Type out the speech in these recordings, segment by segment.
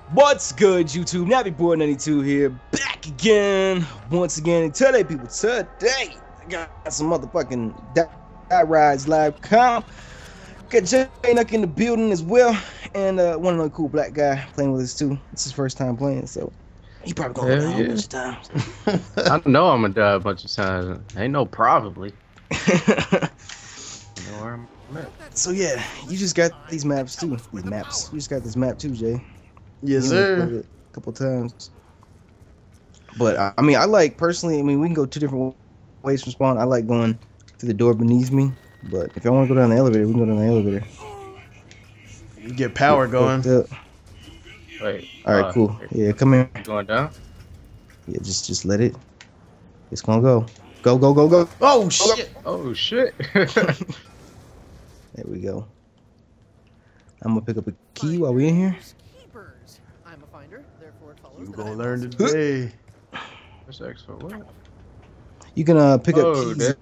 What's good, YouTube? NappyBoy92 here, back again, once again. And today, people, today, I got some motherfucking Die Rides live comp. Got Jay Nuck in the building as well, and one other cool black guy playing with us too. It's his first time playing, so he probably gonna die a bunch of times. I know I'm gonna die a bunch of times. Ain't no probably. So yeah, you just got these maps too. These maps. You just got this map too, Jay. Yes, sir. A couple times. But I mean, I like personally. I mean, we can go two different ways from spawn. I like going through the door beneath me. But if I want to go down the elevator, we can go down the elevator. You get power going. Wait. All right, cool. Yeah, come here. Going down? Yeah, just let it. It's gonna go. Go, go, go, go. Oh shit! Oh shit! There we go. I'm gonna pick up a key while we're in here. You gonna learn today. What's X for what? You can pick up keys.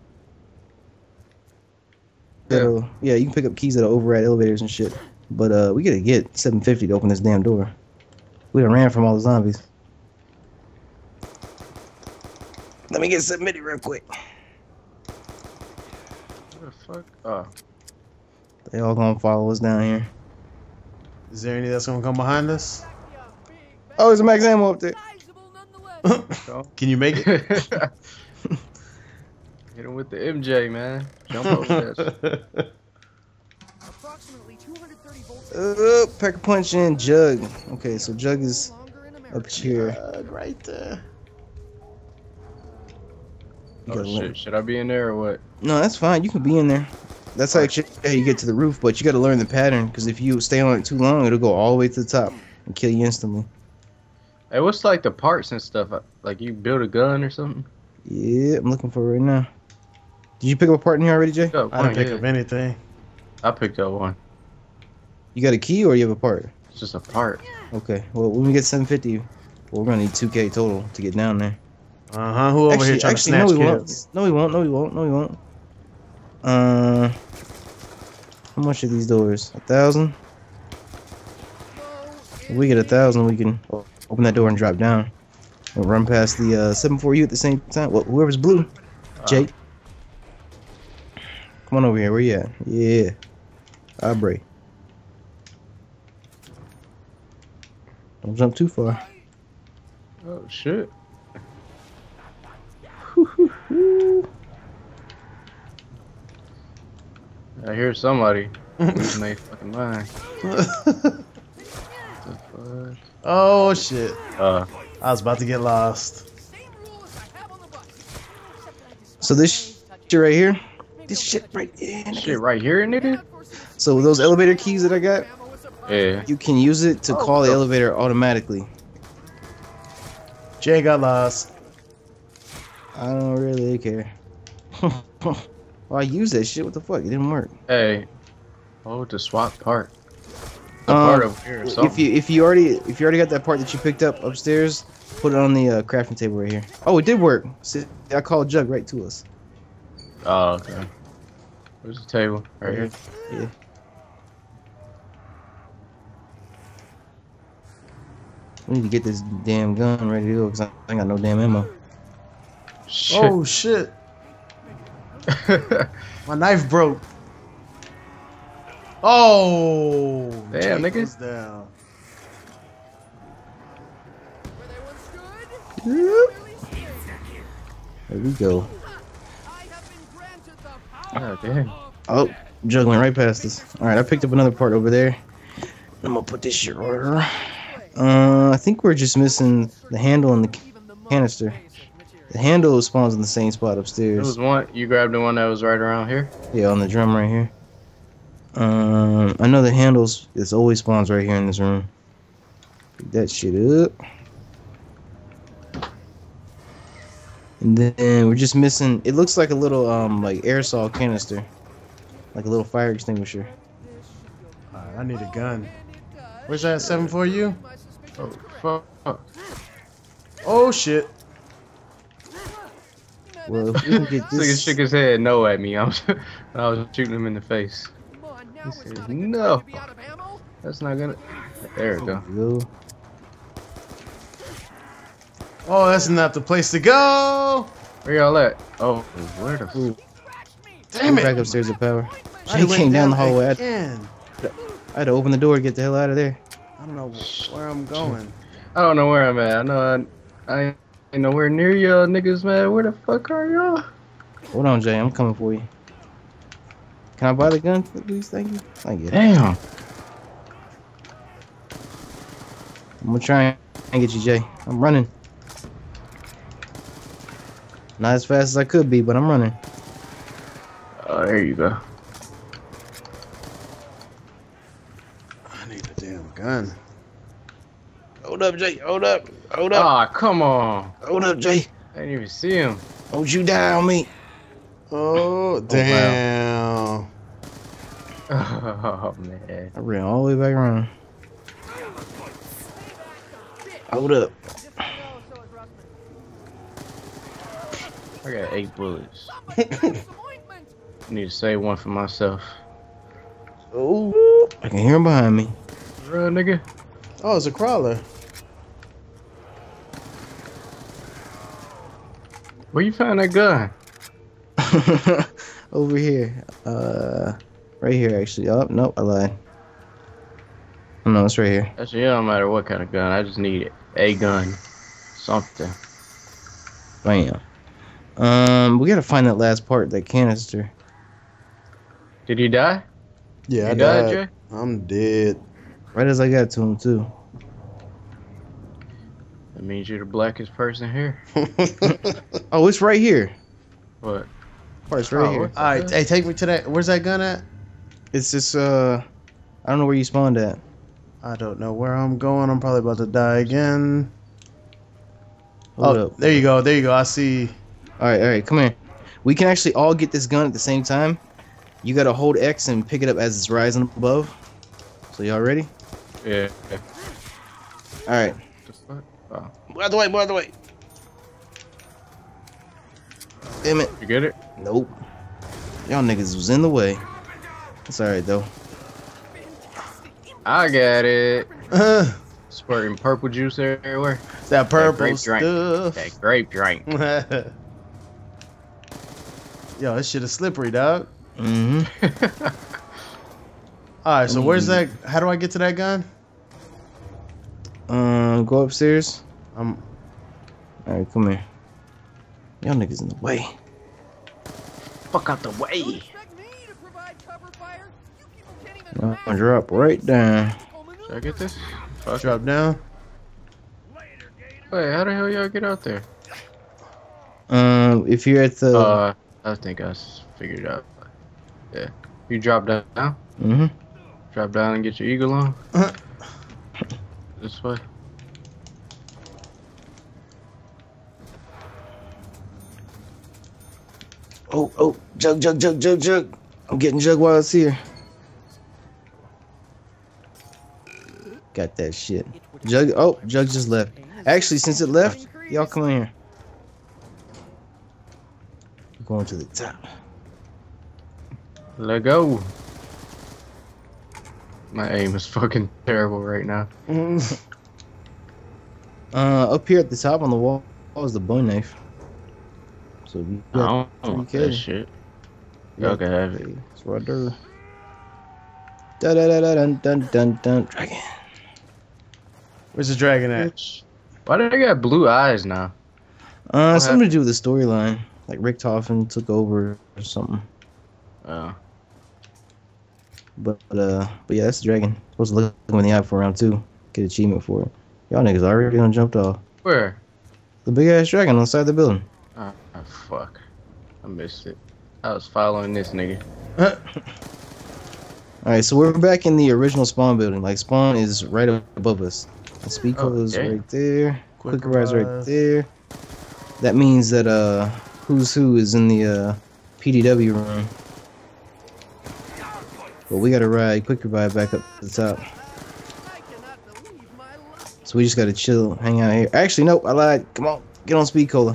Yeah, you can pick up keys that'll override elevators and shit. But we gotta get 750 to open this damn door. We done ran from all the zombies. Let me get submitted real quick. What the fuck? Oh. They all gonna follow us down here. Is there any that's gonna come behind us? Oh, there's a max ammo up there. Can you make it? Hit him with the MJ, man. Jump over that. Pack a punch in Jug. Okay, so Jug is up here. Right there. Oh shit, should I be in there or what? No, that's fine. You can be in there. That's how you get to the roof, but you got to learn the pattern, because if you stay on it too long, it'll go all the way to the top and kill you instantly. Hey, what's like the parts and stuff? Like you build a gun or something? Yeah, I'm looking for it right now. Did you pick up a part in here already, Jay? I didn't pick up anything. I picked up one. You got a key or you have a part? It's just a part. Okay, well, when we get 750, well, we're going to need 2K total to get down there. Who over here trying to snatch kids? No, we won't. No, we won't. No, we won't. How much are these doors? 1,000? If we get 1,000, we can open that door and drop down. We'll run past the 7-4U at the same time. Well, whoever's blue. Jake. Come on over here. Where you at? Yeah. Aubrey. Don't jump too far. Oh shit. I hear somebody losing their fucking mind. The fuck? Oh shit. I was about to get lost. So this shit right here. This shit right here. Shit right here, nigga? So those elevator keys that I got, yeah, you can use it to call the elevator automatically. Jay got lost. I don't really care. Well, I used that shit. What the fuck? It didn't work. Hey, hold the swap part. The part over here. If you already got that part that you picked up upstairs, put it on the crafting table right here. Oh, it did work. See, I called Jug right to us. Oh, okay. Where's the table? Right here. Yeah. We need to get this damn gun ready to go because I ain't got no damn ammo. Shit. Oh shit. My knife broke. Oh, damn, nigga. Down. There we go. Oh, damn. Oh, Jug went right past us. Alright, I picked up another part over there. I'm gonna put this shit right here. I think we're just missing the handle and the canister. The handle spawns in the same spot upstairs. There was one. You grabbed the one that was right around here? Yeah, on the drum right here. I know the handles, it always spawns right here in this room. Pick that shit up. And then we're just missing, it looks like a little like aerosol canister. Like a little fire extinguisher. Alright, I need a gun. Where's that 7-4U? Oh fuck. Oh shit. Well, if we can get Nigga this... shook his head no at me. I was shooting him in the face. He said, no. That's not gonna. There we go. Oh, that's not the place to go. Where y'all at? Oh, where the Ooh. Damn it. Back upstairs with power. I He went came down the hallway. again. I had to open the door to get the hell out of there. I don't know where I'm going. I don't know where I'm at. I know I ain't nowhere near y'all niggas, man. Where the fuck are y'all? Hold on, Jay. I'm coming for you. Can I buy the gun, please? Thank you. Thank you. Damn. I'm gonna try and get you, Jay. I'm running. Not as fast as I could be, but I'm running. Oh, there you go. I need a damn gun. Hold up, Jay. Hold up. Hold up. Ah, come on. Hold up, Jay. I didn't even see him. Don't you die on me. Oh, damn. Oh, man. I ran all the way back around. Hold up. I got 8 bullets. Need to save one for myself. Oh, I can hear him behind me. Real nigga. Oh, it's a crawler. Where you found that gun? Over here. Right here, actually. Oh, nope, I lied. Oh, no, it's right here. Actually, it don't matter what kind of gun. I just need a gun. Something. Bam. We gotta find that last part, that canister. Did he die? Yeah, I You died, died. Jay? I'm dead. Right as I got to him, too. That means you're the blackest person here. Oh, it's right here. What? Part's right Oh, here. what? Alright, hey, take me to that. Where's that gun at? It's just, I don't know where you spawned at. I don't know where I'm going. I'm probably about to die again. Hold Oh, up. there you go. There you go. I see. Alright, come here. We can actually all get this gun at the same time. You gotta hold X and pick it up as it's rising above. So y'all ready? Yeah. Alright. The fuck? Oh. Move out the way, move out the way. Damn it. You get it? Nope. Y'all niggas was in the way. It's alright though. I got it. that Squirting purple juice everywhere. purple grape drink. stuff. That grape drink. Yo, this shit is slippery, dog. Mm-hmm. Alright, so where's that? How do I get to that gun? Go upstairs. I'm. Alright, come here. Y'all niggas in the way. Fuck out the way. I'm gonna drop right down. Should I get this? Fuck. Drop down. Wait, how the hell y'all get out there? If you're at the I think I figured it out. Yeah. You drop down. mm-hmm. Drop down and get your eagle on. This way. Oh, jug. I'm getting jug while it's here. Got that shit. Jug, oh, Jug just left. Actually, since it left, y'all come in here. We're going to the top. Let go. My aim is fucking terrible right now. Up here at the top on the wall is the bowie knife. So we I got don't want 3K. that shit. Y'all can have it. It's right there. Da da da da dun dun dun dun. Dragon. Where's the dragon at? Why do they got blue eyes now? Something to do with the storyline. Like Richtofen took over or something. Oh. But yeah, that's the dragon. Supposed to look him in the eye for round 2. Get achievement for it. Y'all niggas already done jumped off. Where? The big ass dragon on the side of the building. Oh, fuck. I missed it. I was following this nigga. Alright, so we're back in the original spawn building. Like, spawn is right above us. The speed cola is Okay. right there. Quick rise Rise. right there. That means that who's who is in the PDW room. But we gotta ride quick revive back up to the top. So we just gotta chill, hang out here. Actually, nope, I lied. Come on, get on speed cola.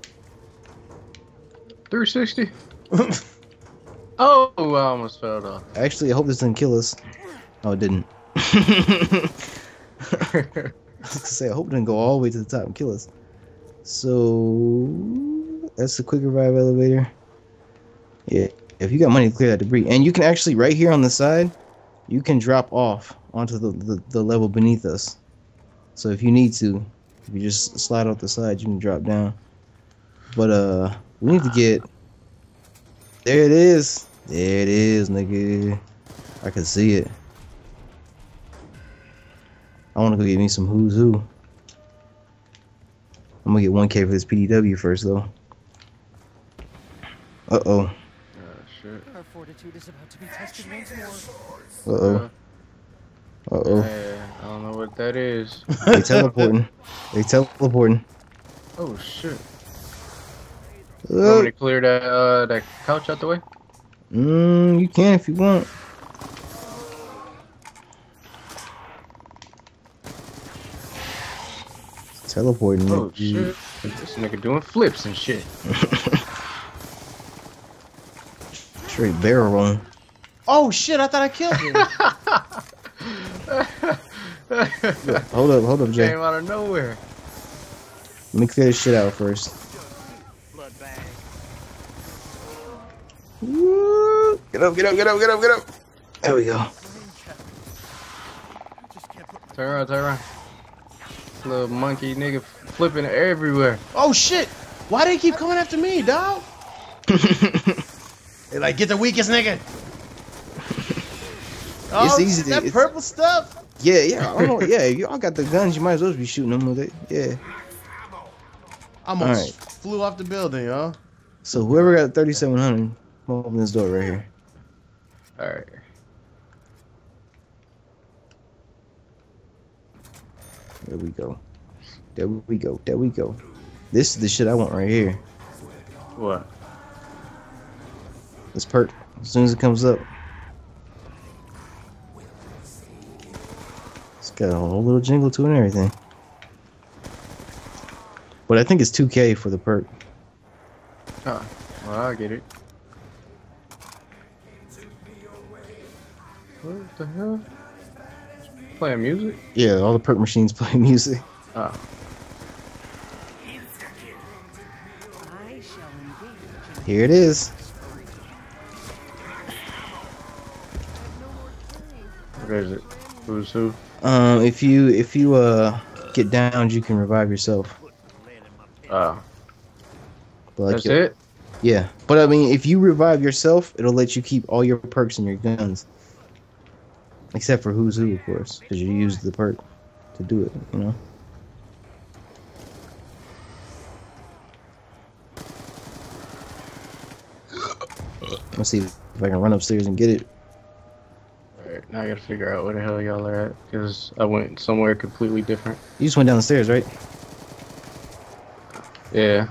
360? Oh, I almost fell off. Actually, I hope this didn't kill us. Oh, it didn't. I was gonna say, I hope it didn't go all the way to the top and kill us. So that's the quick revive elevator. Yeah, if you got money to clear that debris, and you can actually right here on the side, you can drop off onto the level beneath us. So if you need to, if you just slide off the side, you can drop down. But we need to get. There it is. There it is, nigga. I can see it. I want to go get me some Who's Who. I'm gonna get 1K for this PDW first, though. Uh-oh. Shit. Our fortitude is about to be tested once more. Uh-oh. Uh-oh. I don't know what that is. They teleporting. They teleporting. Oh shit. Want me to clear that couch out the way? You can if you want. Teleporting. Oh shit. This nigga doing flips and shit. Straight barrel rolling. Oh shit! I thought I killed him. Hold up, Jay. Came out of nowhere. Let me clear this shit out first. Blood bag. Woo. Get up. There we go. Turn around. Little monkey nigga flipping everywhere. Oh shit! Why they keep coming after me, dog? They like, get the weakest nigga. Oh, It's easy to- that it's- purple stuff. Yeah. I don't know. Yeah, if y'all got the guns, you might as well be shooting them with it. Yeah. Almost Alright. flew off the building, y'all. So whoever got 3700, open this door right here. Alright. There we go. This is the shit I want right here. What? This perk. As soon as it comes up. It's got a whole little jingle to it and everything. But I think it's 2K for the perk. Oh, well, I get it. What the hell? Playing music? Yeah, all the perk machines play music. Oh. I shall engage. Here it is. What is it? Who's who? If you get downed, you can revive yourself. Oh. But like That's it? Yeah, but I mean, if you revive yourself, it'll let you keep all your perks and your guns, except for Who's Who, of course, because you used the perk to do it. You know. Let's see if I can run upstairs and get it. Alright, now I gotta figure out where the hell y'all are at, because I went somewhere completely different. You just went down the stairs, right? Yeah.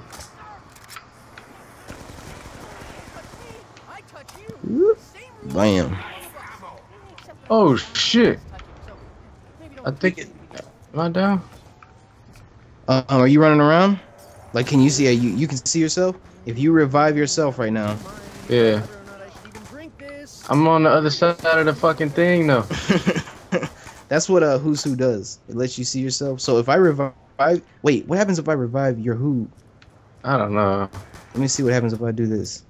I touch you. Whoop. Bam. Oh shit! I think am I down? Are you running around? Like, can you see? You can see yourself. If you revive yourself right now. Yeah. Whether or not I should even drink this. I'm on the other side of the fucking thing though. That's what Who's Who does. It lets you see yourself. So if I revive, wait, what happens if I revive your Who? I don't know. Let me see what happens if I do this.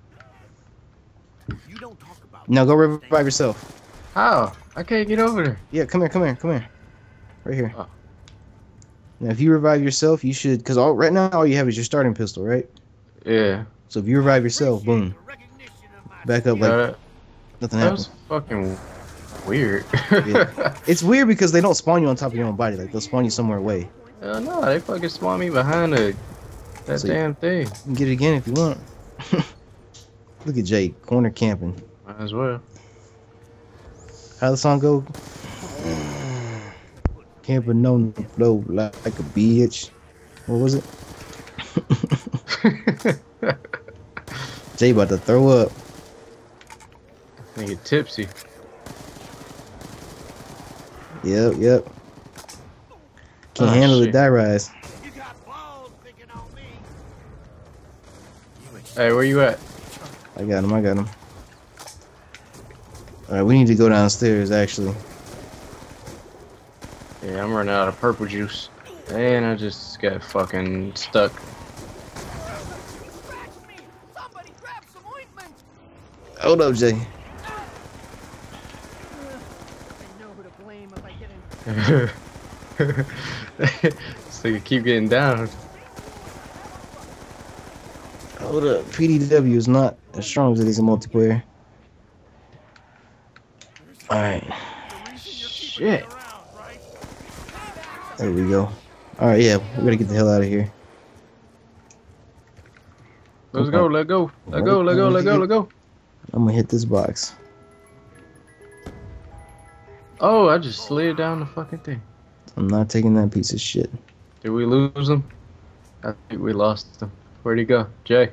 You don't talk about No, go revive yourself. How? I can't get over there. Yeah, come here. Right here. Oh. Now, if you revive yourself, you should, because right now all you have is your starting pistol, right? Yeah. So if you revive yourself, boom, back up like nothing That happened. was fucking weird. Yeah. It's weird because they don't spawn you on top of your own body. Like, they'll spawn you somewhere away. Hell no, they fucking spawned me behind that So damn thing. You can get it again if you want. Look at Jay, corner camping. Might as well. How the song go? Camping on the floor like a bitch. What was it? Jay about to throw up. Nigga tipsy. Yep. Can't Oh, handle the shit. die rise. You got balls picking on me. Hey, where you at? I got him. Alright, we need to go downstairs, actually. Yeah, I'm running out of purple juice. And I just got fucking stuck. He scratched me! Somebody grab some ointment! Hold up, Jay. I know who to blame if I get in. So you keep getting down. Hold up. PDW is not as strong as it is in multiplayer. Alright. Shit. There we go. Alright, yeah. We gotta get the hell out of here. Let's go, let go. Let go, let go, let go, let go. I'm gonna hit this box. Oh, I just slid down the fucking thing. I'm not taking that piece of shit. Did we lose him? I think we lost him. Where'd he go? Jay.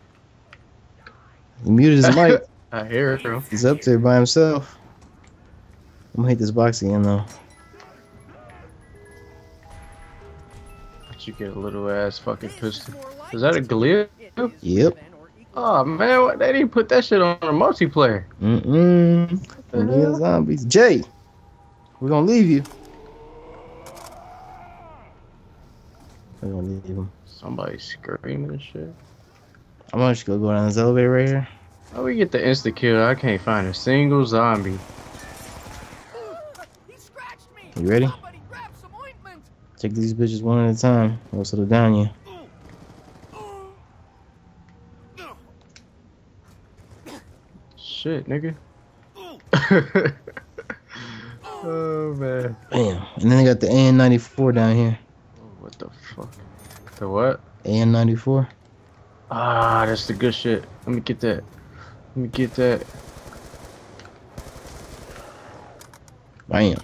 He muted his mic. I hear it, bro. He's up there by himself. I'm gonna hit this box again though. But you get a little ass fucking pistol. Is that a glitch? Yep. Oh man, what, they didn't put that shit on a multiplayer. Real zombies. Jay, we're gonna leave you. We're gonna leave him. Somebody screaming and shit. I'm gonna just go down this elevator right here. How we get the insta kill? I can't find a single zombie. He scratched me! You ready? Somebody grab some ointment! Take these bitches one at a time, or else it'll down you. Shit, nigga. Oh man. Bam. And then they got the AN-94 down here. What the fuck? The what? AN-94. Ah, that's the good shit. Let me get that. Let me get that. Bam.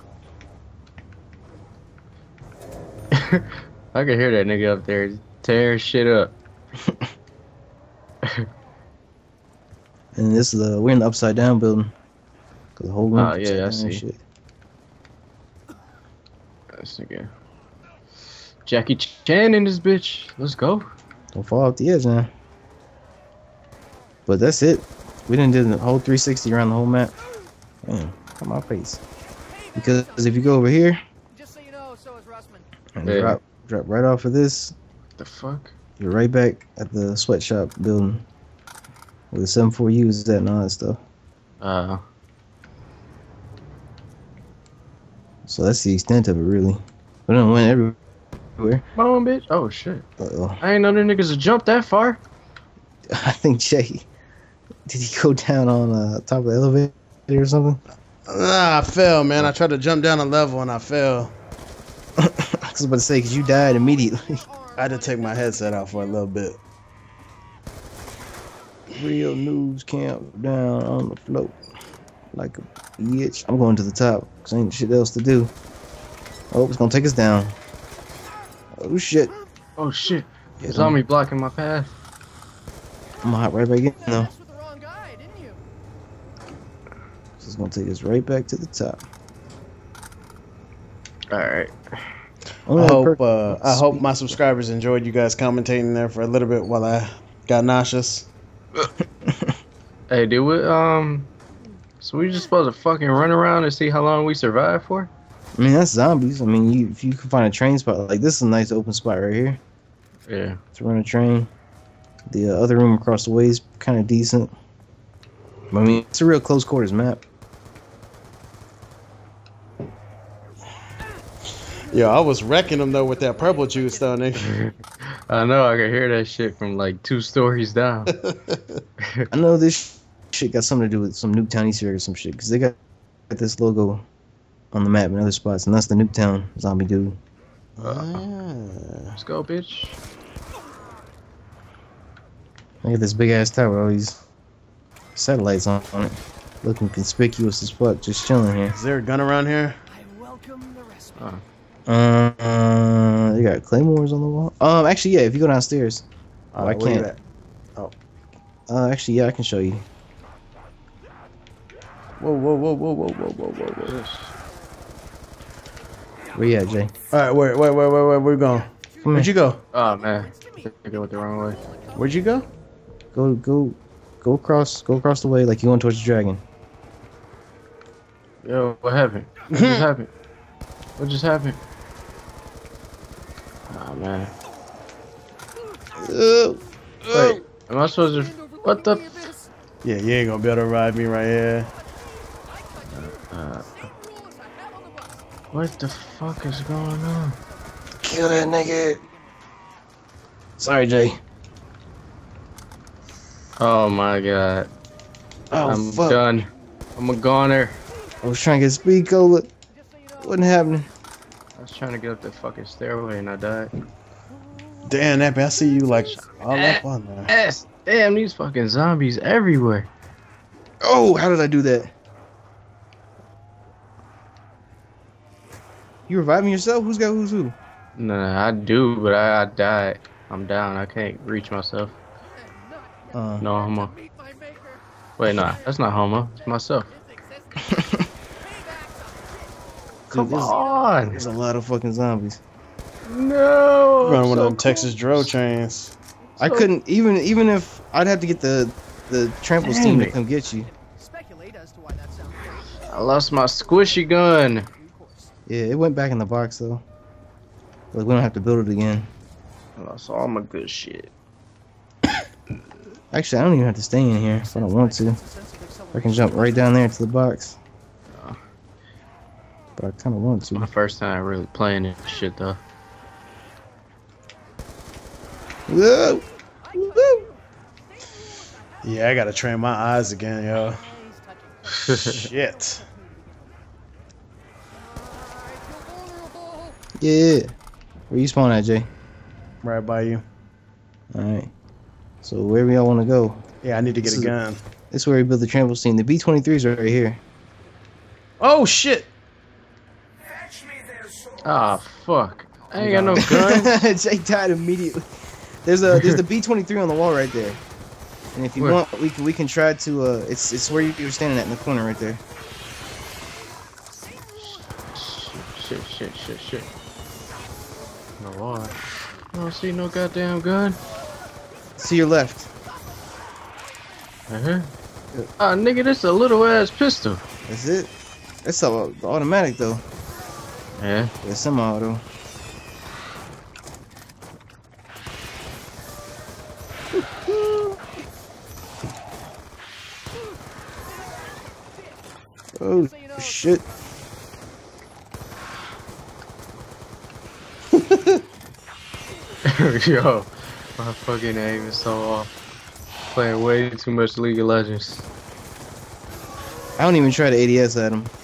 I can hear that nigga up there tearing shit up. And this is we're in the upside down building. Cause the whole room. Oh, yeah, I upside down and see. shit. This nigga. Jackie Chan in this bitch. Let's go. Don't fall off the edge now. But that's it. We didn't do the whole 360 around the whole map. Damn, on my face. Because if you go over here Just so you know, so is Russman. and Yeah. drop right off of this, What the fuck? you're right back at the sweatshop building where the 7.4U is at and all that stuff. So that's the extent of it, really. We don't win everywhere. Come on, bitch. Oh shit. Uh-oh. I ain't know them niggas would jump that far. I think Jay, did he go down on top of the elevator or something? Nah, I fell, man. I tried to jump down a level and I fell. I was about to say, because you died immediately. I had to take my headset out for a little bit. Real news camp down on the float. Like a bitch. I'm going to the top, because ain't shit else to do. Oh, it's going to take us down. Oh, shit. Oh shit. Yeah, Zombie blocking my path. I'm going to hop right back in, though. Messed with the wrong guy, didn't you? This is going to take us right back to the top. Alright. I hope my subscribers enjoyed you guys commentating there for a little bit while I got nauseous. Hey, did we so we just supposed to fucking run around and see how long we survive for? I mean, that's zombies. I mean, if you can find a train spot, like this is a nice open spot right here Yeah. to run a train. The other room across the way is kind of decent. I mean, it's a real close quarters map. Yo, I was wrecking them though with that purple juice though, nigga. I know, I can hear that shit from like 2 stories down. I know this shit got something to do with some Nuketown Easter egg or some shit, because they got this logo on the map in other spots, and that's the Nuketown zombie dude. Let's go, bitch. Look at this big ass tower with all these satellites on it. Looking conspicuous as fuck, just chilling here. Is there a gun around here? I welcome the respite. They got claymores on the wall. Actually, yeah, if you go downstairs. Oh, I where you can't. at? Actually, yeah, I can show you. Whoa, whoa, whoa, whoa, whoa, whoa, whoa, whoa, whoa. Where you at, Jay? Alright, wait, where we going? Come Where'd you go? Oh man. I go the wrong way. Where'd you go? Go across the way like you're going towards the dragon. Yo, what happened? What just happened? What just happened? man. Oh, Wait, am I supposed to? What the? Yeah, you ain't gonna be able to ride me right here. What the fuck is going on? kill that nigga. Sorry, Jay. Oh my god. Oh, I'm fuck. done. I'm a goner. I was trying to get speed cola. Wasn't happening. I was trying to get up the fucking stairway and I died. Damn, Nappy, I see you like all up on there. Yes. Damn, these fucking zombies everywhere. Oh, how did I do that? You reviving yourself? Who's got who's who? Nah, I do, but I died. I'm down. I can't reach myself. No homo. Wait, nah, that's not homo. It's myself. Come Dude, on. There's a lot of fucking zombies. No. Running one so of them Texas Dro trains. I couldn't even if I'd have to get the trample steam to it. come get you. Speculate as to why that sounds good. I lost my squishy gun. Yeah, it went back in the box though. Like we don't have to build it again. I lost all my good shit. Actually, I don't even have to stay in here if I don't want to. I can jump right down there to the box. But I kind of want to. My first time really playing this shit though. Whoa! Woo! Yeah, I gotta train my eyes again, yo. Shit. Yeah. Where you spawn at, Jay? Right by you. Alright. So where we all want to go? Yeah, I need to get a gun. This is where we build the trample steam. The B-23s are right here. Oh shit! Ah, fuck. I ain't got no gun. Jay died immediately. There's the B-23 on the wall right there. And if you Where? want, we can try to it's where you were standing at in the corner right there. Shit. No why? I don't see no goddamn gun. To your left. Ah, nigga, this a little ass pistol. That's it. It's automatic though. Yeah. It's semi-auto. Oh shit. Yo, my fucking aim is so off. Playing way too much League of Legends. I don't even try to ADS at him.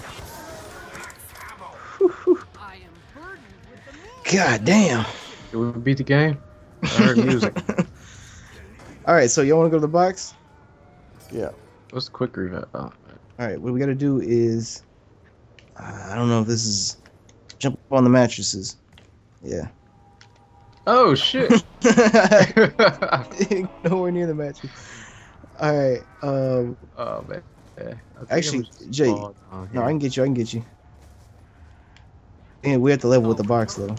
God damn. Did we beat the game? I heard music. Alright, so y'all wanna go to the box? Yeah. What's the quick revive? Oh, Alright, what we gotta do is I don't know if this is jump on the mattresses. Yeah. oh shit. Nowhere near the mattress. Alright, Oh man. Yeah, actually, Jay, no, I can get you. And we have to level with the box though.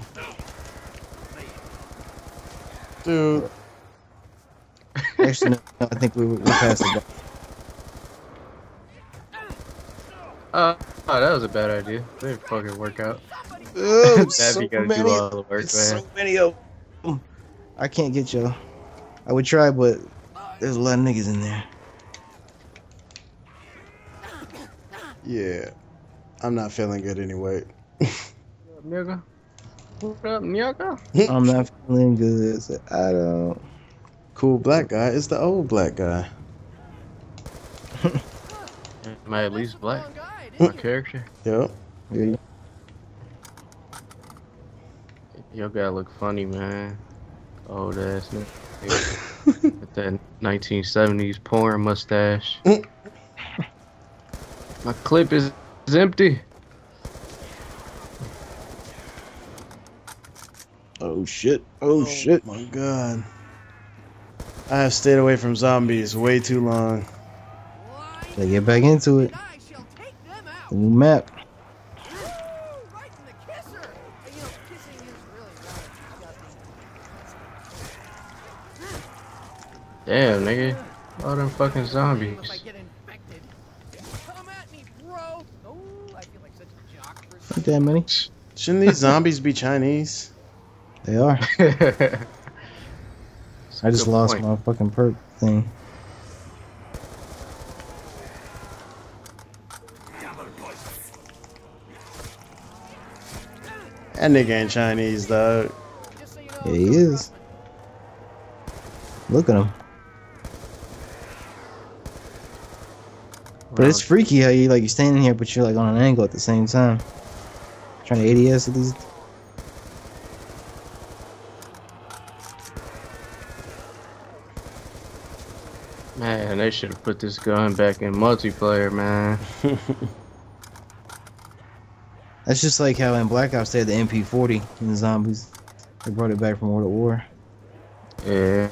Dude. Actually, no, I think we're past the box. Oh, that was a bad idea. They didn't fucking work out. Oh, That'd so be gotta many. do all the work, It's man. so many of them. I can't get y'all. I would try, but there's a lot of niggas in there. Yeah. I'm not feeling good anyway. Nigga. What up, nigga? I'm not feeling good. So I don't. Cool black guy is the old black guy. Am I at least black? My character? Yep. Yeah. Yo gotta look funny, man. Old ass nigga. With that 1970s porn mustache. My clip is empty. Oh shit. Oh shit. My god. I have stayed away from zombies way too long. Gotta get back into it. The new map. Damn, nigga. All them fucking zombies. Not that many. Shouldn't these zombies be Chinese? They are. I just lost my fucking perk thing. That nigga ain't Chinese, dog. Yeah, he is. Look at him. But it's freaky how you like you're standing here, but you're like on an angle at the same time. Trying to ADS at these. Man, they should have put this gun back in multiplayer, man. That's just like how in Black Ops they had the MP40 in the zombies. They brought it back from World at War. Yeah.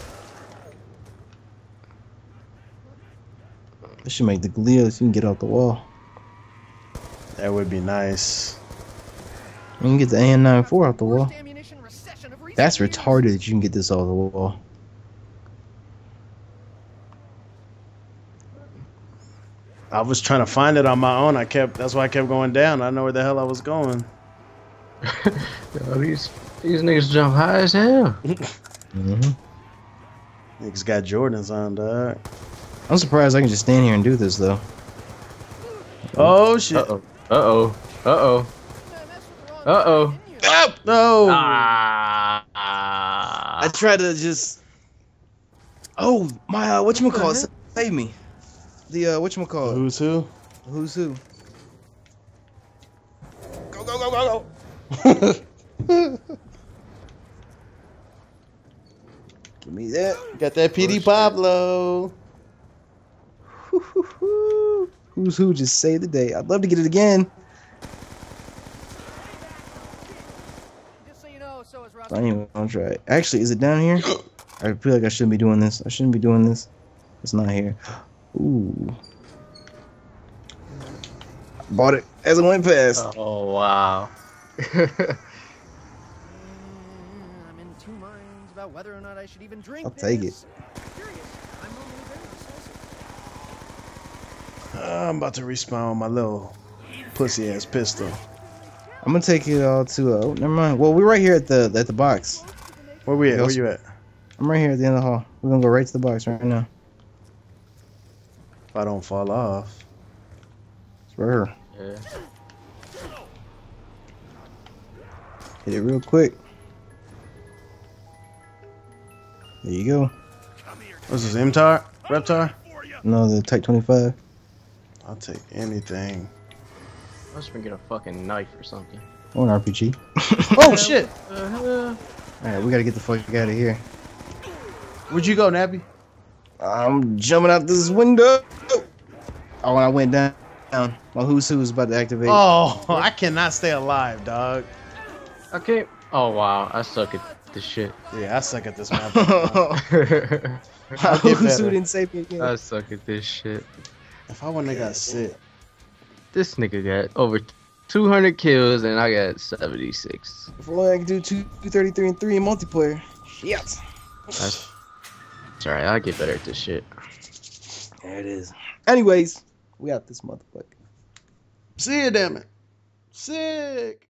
They should make the Galil so you can get off the wall. That would be nice. You can get the AN-94 off the wall. That's retarded that you can get this off the wall. I was trying to find it on my own. That's why I kept going down. I know where the hell I was going. Yo, these niggas jump high as hell. Mm-hmm. Niggas got Jordans on, dog. I'm surprised I can just stand here and do this though. Oh shit. Uh-oh. Uh-oh. Uh-oh. Uh-oh. Oh, no. I tried to just. Oh my! Whatchamacallit? Save me. The whatchamacallit? Who's who? Who's who? Go go go go go! Give me that. Got that PD Pablo. Who's who? Just save the day. I'd love to get it again. Just so you know, so is I ain't even gonna try it. Actually, is it down here? I feel like I shouldn't be doing this. I shouldn't be doing this. It's not here. Ooh. Bought it as it went past. Oh, wow. I'm in two minds about whether or not I should even drink. I'll take it. Curious. I'm normally very decisive. I'm about to respawn my little pussy ass pistol. I'm gonna take it all to. Oh, never mind. Well, we're right here at the box. Where we at? Where you at? I'm right here at the end of the hall. We're gonna go right to the box right now. If I don't fall off. It's right here. Yeah. Hit it real quick. There you go. What's this, MTAR? Reptar? No, the Type 25. I'll take anything. I was gonna get a fucking knife or something. Or an RPG. Oh shit! Alright, we gotta get the fuck out of here. Where'd you go, Nappy? I'm jumping out this window. Oh, and I went down. My who's who is about to activate. Oh, I cannot stay alive, dog. Okay. Oh, wow. I suck at this shit. Yeah, I suck at this map. My who's who didn't save me again. I suck at this shit. If I wouldn't have got sick. This nigga got over 200 kills and I got 76. If only I can do 233 and 3 in multiplayer. Shit. That's alright. I'll get better at this shit. There it is. Anyways, we out this motherfucker. See you, damn it. Sick.